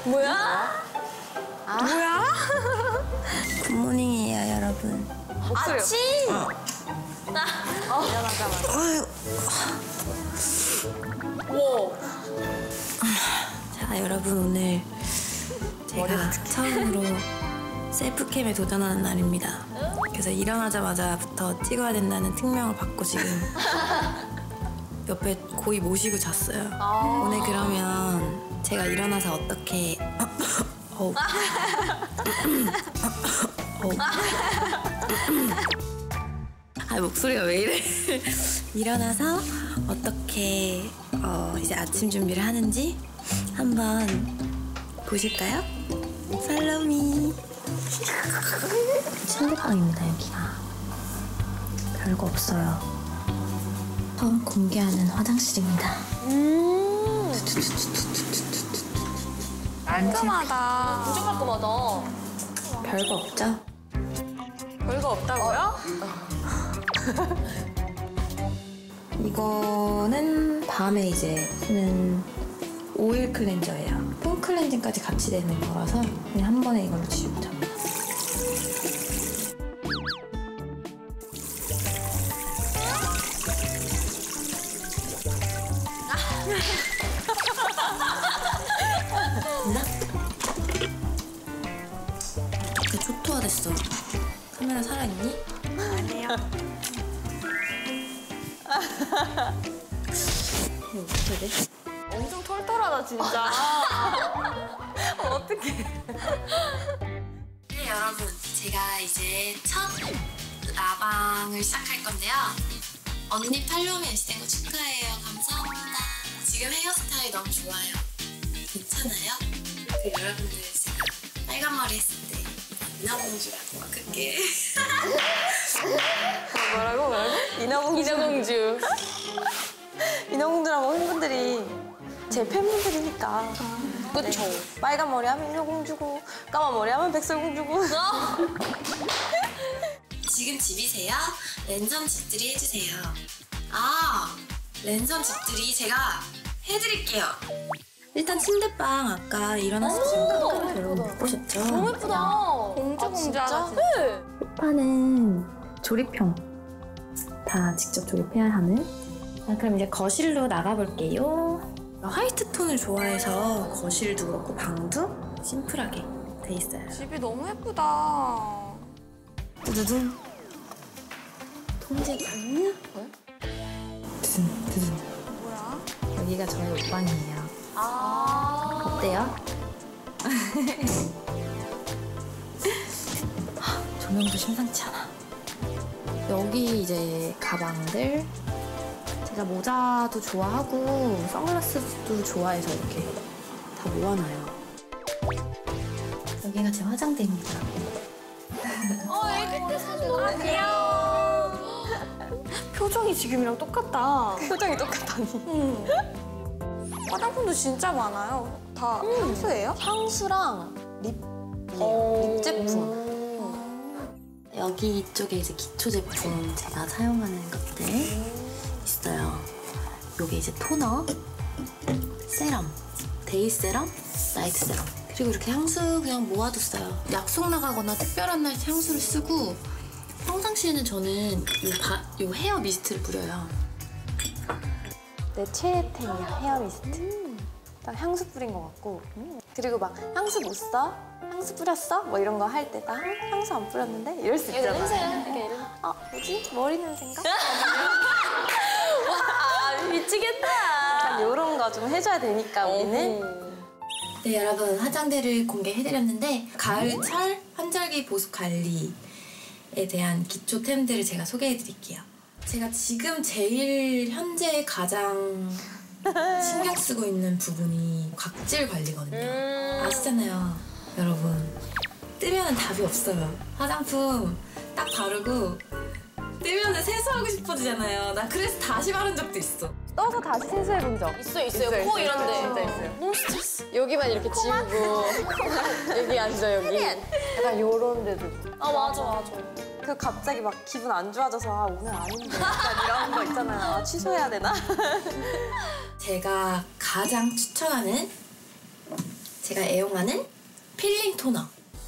뭐야? 뭐야? 굿모닝이에요, 여러분. 아침! 일어나자마자. 와. 자, 여러분 오늘 제가 처음으로 셀프캠에 도전하는 날입니다. 그래서 일어나자마자부터 찍어야 된다는 특명을 받고 지금 옆에 고이 모시고 잤어요. 오늘 그러면 제가 일어나서 어떻게 목소리가 왜 이래? 일어나서 어떻게 이제 아침 준비를 하는지 한번 보실까요? 팔로미. 침대방입니다, 여기가. 별거 없어요. 처음 공개하는 화장실입니다. 깔끔하다. 엄청 깔끔하다. 별거 없죠? 별거 없다고요? 이거는 밤에 이제 쓰는 오일 클렌저예요. 폼 클렌징까지 같이 되는 거라서 그냥 한 번에 이걸로 지우고 잡니다. 됐나? 초토화됐어. 카메라 살아있니? 아니요. 이거 어떻게 돼? 엄청 털털하다, 진짜. 어떡해. 네, 여러분. 제가 이제 첫 라방을 시작할 건데요. 언니 팔로미 시된 거 축하해요. 감사합니다. 지금 헤어스타일 너무 좋아요. 괜찮아요? 그 여러분들 제가 빨간 머리 했을 때 인어공주라고 그게 뭐라고? 인어공주. 인어공주라고 팬분들이 제 팬분들이니까. 그쵸. 빨간 머리 하면 인어공주고 까만 머리 하면 백설공주고. 지금 집이세요? 랜선 집들이 해주세요. 아, 랜선 집들이 제가 해드릴게요. 일단 침대방 아까 일어나서 지금 깜깜이 별로 못 보셨죠? 너무 예쁘다. 공주 하나 진짜. 네. 소파는 조립형. 다 직접 조립해야 하는. 자, 그럼 이제 거실로 나가볼게요. 화이트 톤을 좋아해서 거실도 그렇고 방도 심플하게 돼 있어요. 집이 너무 예쁘다. 두두둥. 통제가 아니야? 두둥, 두둥. 뭐야? 여기가 저희 옷방이에요. 어때요? 조명도 심상치 않아. 여기 이제 가방들. 제가 모자도 좋아하고 선글라스도 좋아해서 이렇게 다 모아놔요. 여기가 제 화장대입니다. 애기 때 사진 너무 귀여워. 표정이 지금이랑 똑같다. 표정이 똑같다니. 화장품도 진짜 많아요. 다 향수예요? 향수랑 립이에요. 립 제품. 여기 이쪽에 이제 기초 제품 제가 사용하는 것들 있어요. 요게 이제 토너, 세럼, 데이 세럼, 나이트 세럼. 그리고 이렇게 향수 그냥 모아뒀어요. 약속 나가거나 특별한 날 향수를 쓰고 평상시에는 저는 요 헤어 미스트를 뿌려요. 내 최애템이야, 헤어 미스트. 딱 향수 뿌린 것 같고. 그리고 막 향수 못 써? 향수 뿌렸어? 뭐 이런 거 할 때 나 향수 안 뿌렸는데? 이럴 수 있잖아. 뭐지? 머리 냄새인가? 와, 미치겠다. 약간 이런 거 좀 해줘야 되니까 우리는. 네, 여러분 화장대를 공개해드렸는데 가을철 환절기 보습 관리에 대한 기초템들을 제가 소개해드릴게요. 제가 지금 제일 현재 가장 신경 쓰고 있는 부분이 각질 관리거든요. 아시잖아요, 여러분. 뜨면은 답이 없어요. 화장품 딱 바르고 뜨면은 세수하고 싶어지잖아요. 나 그래서 다시 바른 적도 있어. 떠서 다시 세수해본 적. 있어요. 코 이런데. 진짜 있어요. 너무 스트레스. 여기만 이렇게 지우고. 여기 앉아, 여기. 약간 요런 데도. 아, 맞아. 그 갑자기 막 기분 안 좋아져서 아, 오늘 아닌데 약간 이런 거 있잖아요. 아, 취소해야 되나? 제가 가장 추천하는 제가 애용하는 필링 토너.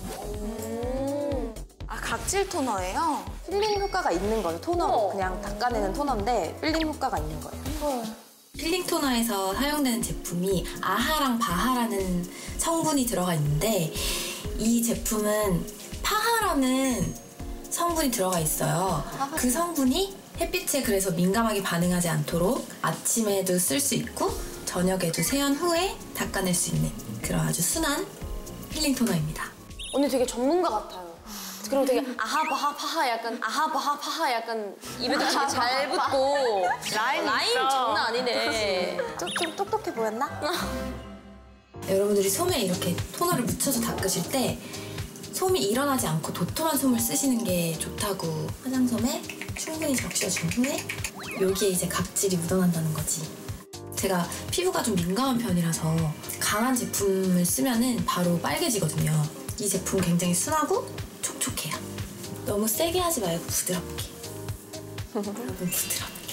아, 각질 토너예요? 필링 효과가 있는 거예요. 토너 그냥 닦아내는 토너인데 필링 효과가 있는 거예요. 필링 토너에서 사용되는 제품이 아하랑 바하라는 성분이 들어가 있는데 이 제품은 파하라는 성분이 들어가 있어요. 그 성분이 햇빛에 그래서 민감하게 반응하지 않도록 아침에도 쓸 수 있고 저녁에도 세안 후에 닦아낼 수 있는 그런 아주 순한 필링 토너입니다. 언니 되게 전문가 같아요. 그리고 되게 아하바하 파하 약간 아하바하 파하 약간 입에도 되게 잘 붙고 라인 장난 아니네. 좀 똑똑해 보였나? 여러분들이 솜에 이렇게 토너를 묻혀서 닦으실 때 솜이 일어나지 않고 도톰한 솜을 쓰시는 게 좋다고 화장솜에 충분히 적셔준 후에 여기에 이제 각질이 묻어난다는 거지. 제가 피부가 좀 민감한 편이라서 강한 제품을 쓰면은 바로 빨개지거든요. 이 제품 굉장히 순하고 촉촉해요. 너무 세게 하지 말고 부드럽게. 여러분 부드럽게.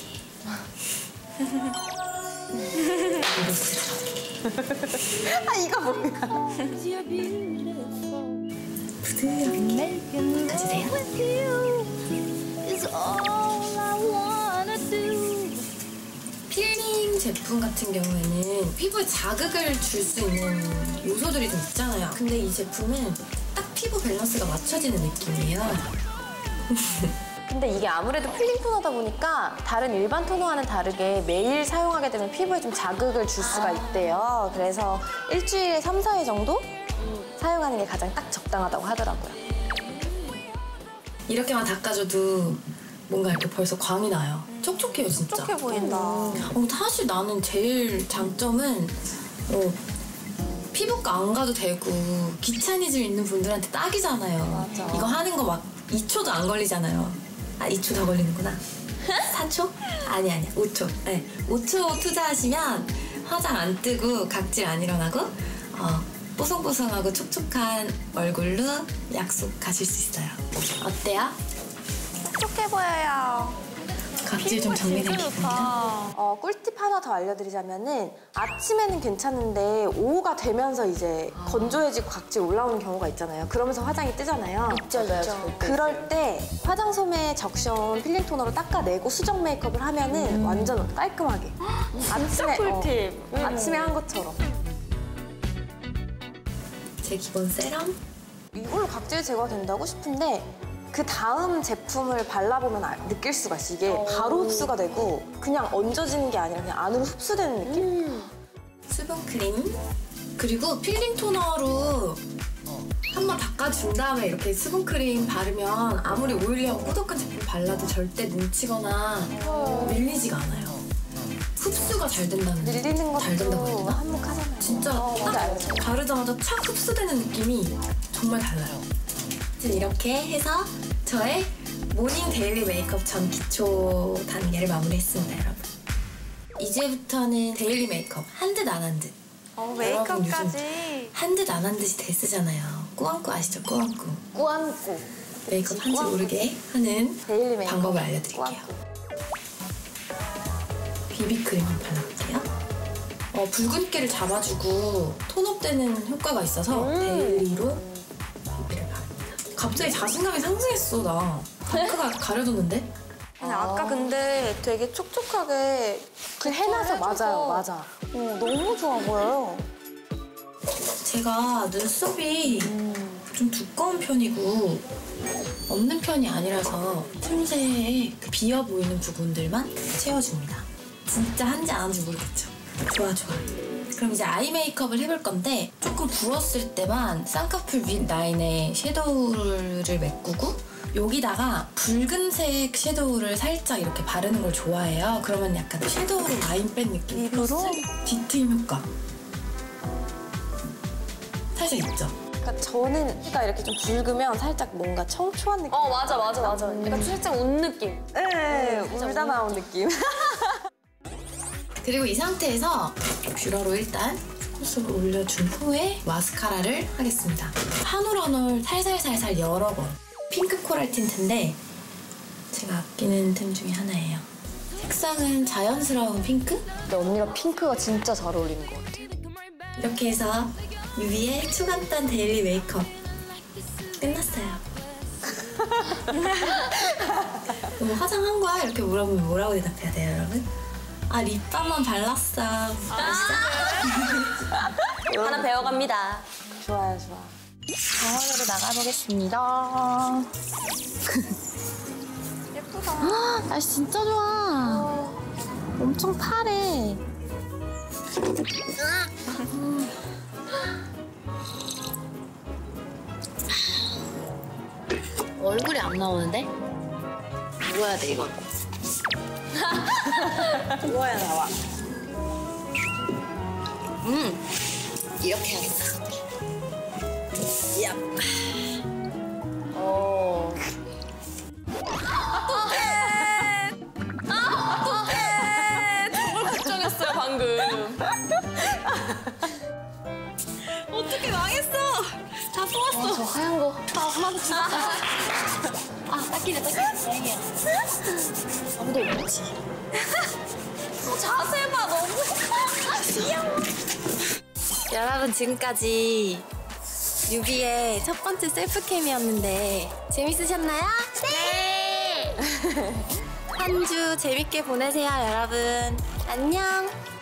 부드럽게. 아 이거 뭐야? 부드럽게 닦아주세요. 필링 제품 같은 경우에는 피부에 자극을 줄 수 있는 요소들이 좀 있잖아요. 근데 이 제품은 딱 피부 밸런스가 맞춰지는 느낌이에요. 근데 이게 아무래도 필링 토너다 보니까 다른 일반 토너와는 다르게 매일 사용하게 되면 피부에 좀 자극을 줄 수가 있대요. 그래서 일주일에 3, 4회 정도 사용하는 게 가장 딱 적당하다고 하더라고요. 이렇게만 닦아줘도 뭔가 이렇게 벌써 광이 나요. 촉촉해요, 진짜. 촉촉해 보인다. 사실 나는 제일 장점은 피부과 안 가도 되고 귀차니즘 있는 분들한테 딱이잖아요. 맞아. 이거 하는 거 막 2초도 안 걸리잖아요. 아, 2초 더 걸리는구나. 4초? 아니야. 5초. 네. 5초 투자하시면 화장 안 뜨고 각질 안 일어나고 뽀송뽀송하고 촉촉한 얼굴로 약속하실 수 있어요. 어때요? 촉촉해 보여요. 각질 좀 정리된 진짜 기분이야? 좋다. 꿀팁 하나 더 알려드리자면은 아침에는 괜찮은데 오후가 되면서 이제 건조해지고 각질 올라오는 경우가 있잖아요. 그러면서 화장이 뜨잖아요. 있죠. 그럴 때 화장솜에 적셔온 필링 토너로 닦아내고 수정 메이크업을 하면은 완전 깔끔하게. 진짜 꿀팁. 아침에 한 것처럼. 제 기본 세럼? 이걸로 각질 제거가 된다고 싶은데 그 다음 제품을 발라보면 느낄 수가 있어. 이게 바로 흡수가 되고 그냥 얹어지는 게 아니라 그냥 안으로 흡수되는 느낌? 수분크림 그리고 필링 토너로 한번 닦아준 다음에 이렇게 수분크림 바르면 아무리 오일리하고 꾸덕한 제품 발라도 절대 뭉치거나 밀리지가 않아요. 흡수가 잘 된다는 밀리는 잘 된다고 해야 것도 되나? 한몫하잖아요. 진짜 딱 바르자마자 착 흡수되는 느낌이 정말 달라요. 이렇게 해서 저의 모닝 데일리 메이크업 전 기초 단계를 마무리했습니다, 여러분. 이제부터는 데일리 메이크업 한 듯 안 한 듯. 메이크업까지. 한 듯 안 한 듯이 대쓰잖아요. 꾸안꾸 아시죠? 꾸안꾸. 꾸안꾸. 메이크업 한지 모르게 하는 데일리 메이크업. 방법을 알려드릴게요. 꾸안꾸. 비비크림 한번 발라볼게요. 붉은기를 잡아주고 톤업되는 효과가 있어서 데일리로 비비를 바릅니다. 갑자기 자신감이 상승했어, 나. 다크가 가려졌는데? 아니, 아까 근데 되게 촉촉하게 그 해놔서 맞아요, 맞아. 너무 좋아 보여요. 제가 눈썹이 좀 두꺼운 편이고 없는 편이 아니라서 틈새에 그 비어 보이는 부분들만 채워줍니다. 진짜 한지 안 한지 모르겠죠? 좋아. 그럼 이제 아이 메이크업을 해볼 건데 조금 부었을 때만 쌍꺼풀 윗 라인에 섀도우를 메꾸고 여기다가 붉은색 섀도우를 살짝 이렇게 바르는 걸 좋아해요. 그러면 약간 섀도우로 라인 뺀 느낌 플러스 뒤트임 효과 살짝 있죠? 그러니까 저는 피가 이렇게 좀 붉으면 살짝 뭔가 청초한 느낌. 맞아. 약간 살짝 운 느낌. 네, 울다 나온 느낌. 그리고 이 상태에서 뷰러로 일단 콧속을 올려준 후에 마스카라를 하겠습니다. 한 올 한 올 살살살살 여러 번. 핑크 코랄 틴트인데 제가 아끼는 템 중에 하나예요. 색상은 자연스러운 핑크? 근데 언니랑 핑크가 진짜 잘 어울리는 것 같아. 이렇게 해서 뮤비의 초간단 데일리 메이크업 끝났어요. 뭐 화장한 거야? 이렇게 물어보면 뭐라고 대답해야 돼요, 여러분? 아, 립밤만 발랐어. 하나 배워갑니다. 좋아요, 좋아. 병원으로 나가보겠습니다. 예쁘다. 날씨 진짜 좋아. 엄청 파래. 얼굴이 안 나오는데? 누워야 돼, 이건. 누워야 나와. 이렇게 해야겠다. 야. 걱정했어요 방금. 어떻게 망했어? 다 뽑았어. 저 하얀 거. 닦이네. 다행이야. 아무도 없지. 자세 봐 너무 귀여워. 여러분, 지금까지 뮤비의 첫 번째 셀프캠이었는데 재밌으셨나요? 네! 한 주 재밌게 보내세요, 여러분. 안녕!